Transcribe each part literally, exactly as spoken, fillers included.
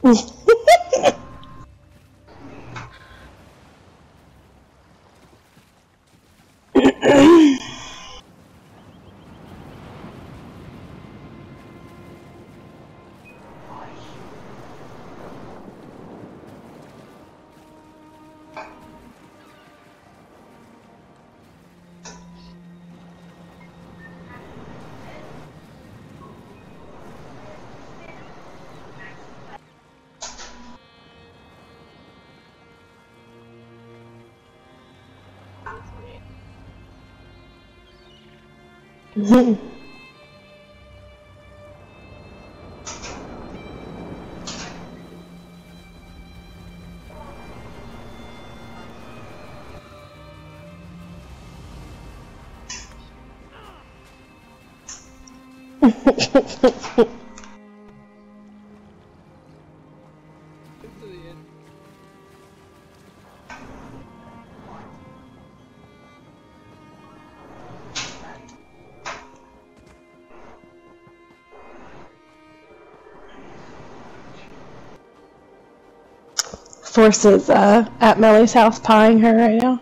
Force is uh, at Mellie's house pieing her right now.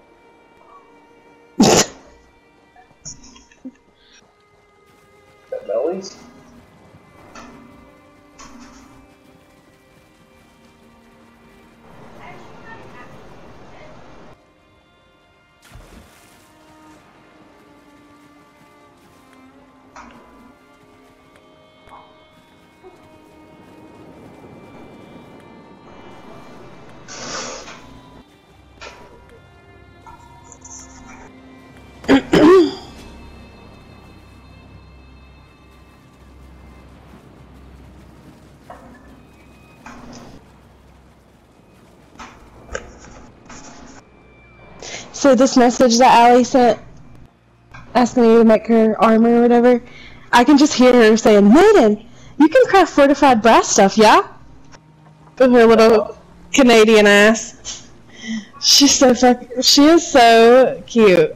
At Mellie's? So this message that Allie sent, asking me to make her armor or whatever, I can just hear her saying, "Maiden, you can craft fortified brass stuff, yeah?" With her little Canadian ass. She's so fuck. She is so cute.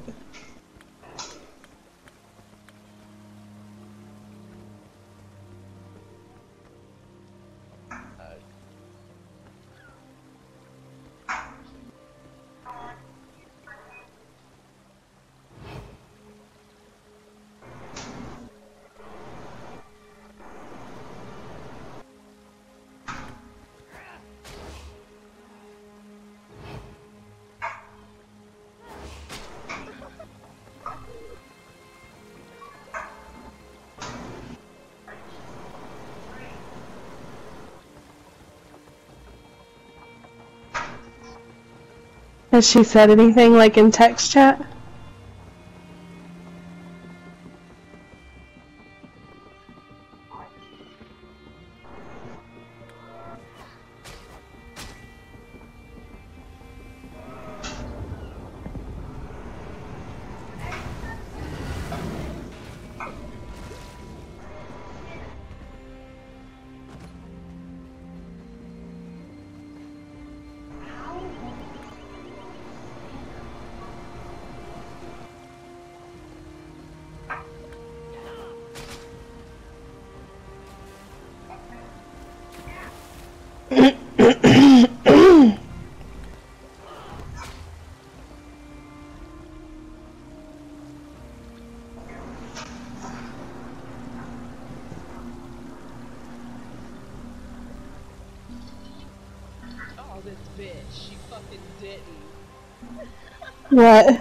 Has she said anything like in text chat? This bitch, she fucking didn't. What?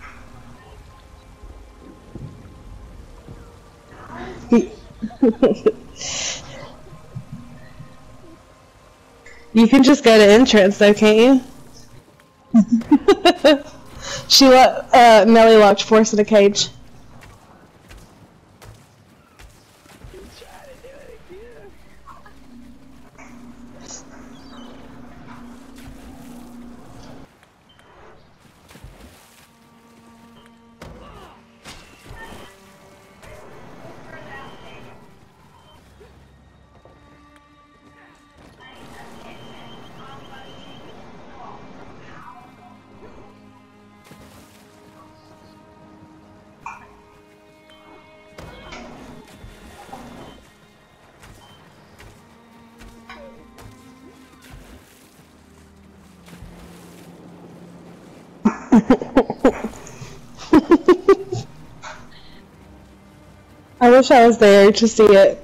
You can just go to entrance though, can't you? She let uh, Melly locked Force in a cage. I wish I was there to see it.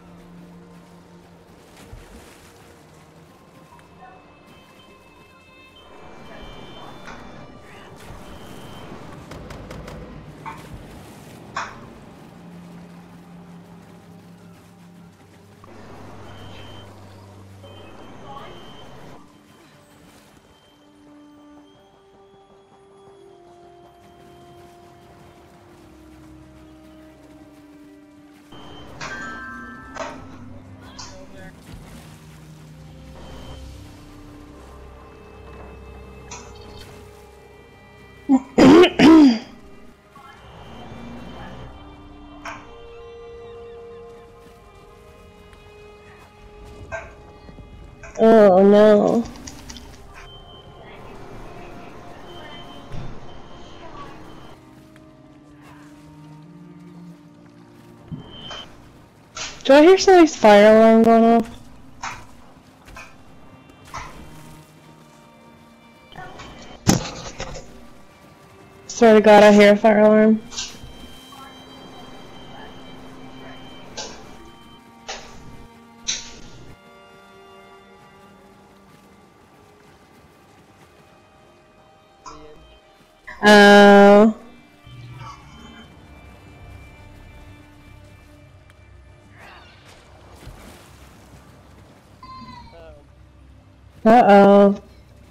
Oh no. Do I hear somebody's fire alarm going off? Swear to God, I hear a fire alarm. Oh. Uh-oh.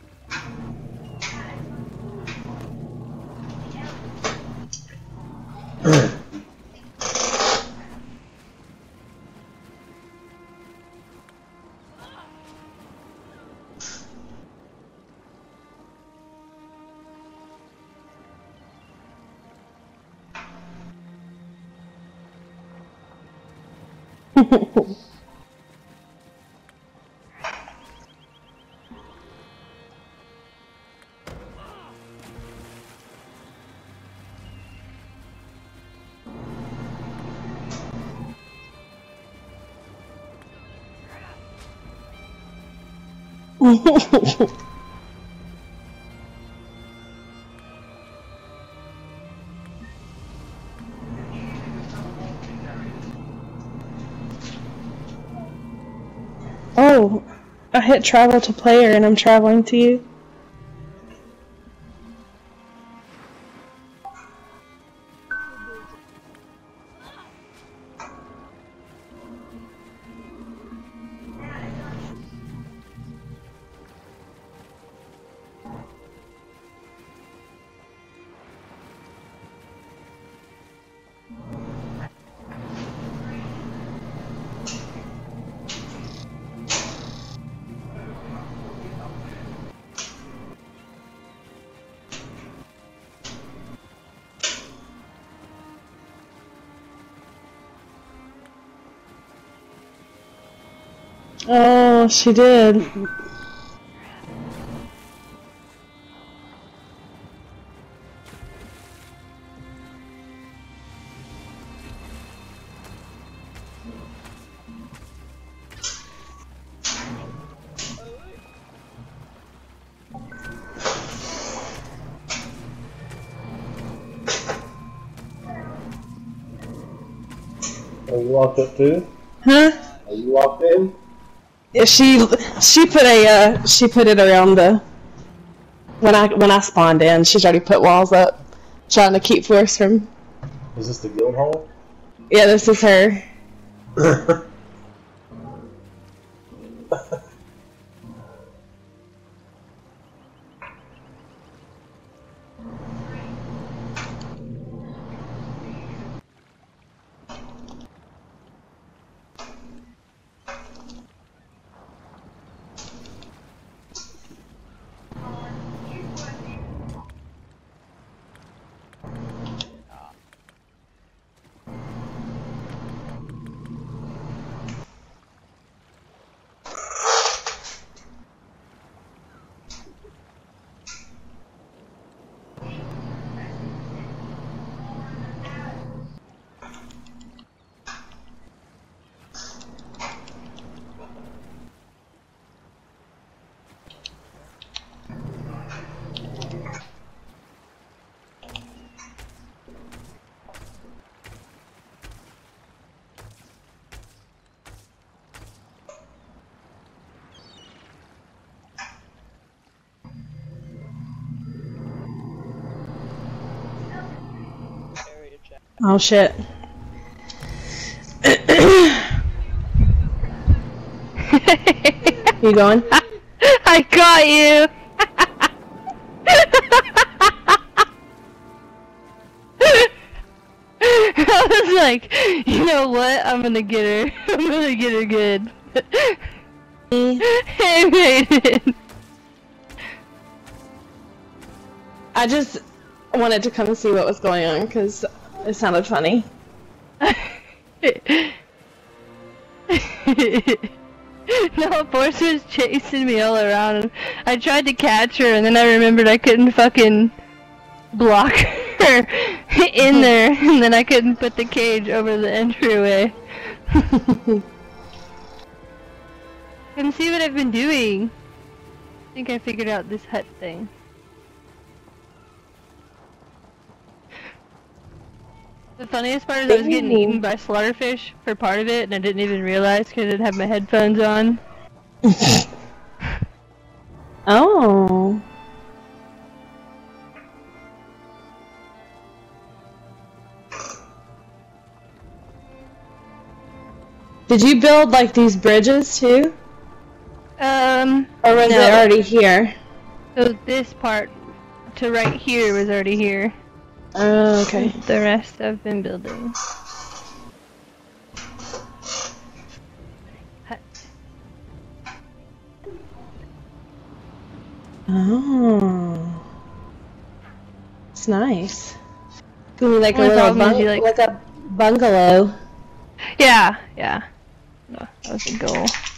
Oh, I hit travel to player and I'm traveling to you. Oh, she did. Are you locked up too? Huh? Are you locked in? Yeah, she she put a uh, she put it around the when I when I spawned in. She's already put walls up, trying to keep Force from. Is this the guild hall? Yeah, this is her. Oh shit. You going? I got you! I was like, you know what? I'm gonna get her. I'm gonna get her good. I made it. I just wanted to come and see what was going on because it sounded funny. No, Force was chasing me all around, and I tried to catch her, and then I remembered I couldn't fucking block her in there, and then I couldn't put the cage over the entryway. And see what I've been doing. I think I figured out this hut thing. The funniest part is I was getting eaten by slaughterfish for part of it, and I didn't even realize because I didn't have my headphones on. Oh. Did you build like these bridges too? Um, or was no. it already here? So this part to right here was already here. Oh, okay. The rest I've been building. Hut. Oh. It's nice. Gonna be like a Only little problem is bung you, like- like a bungalow. Yeah, yeah. No, that was the goal.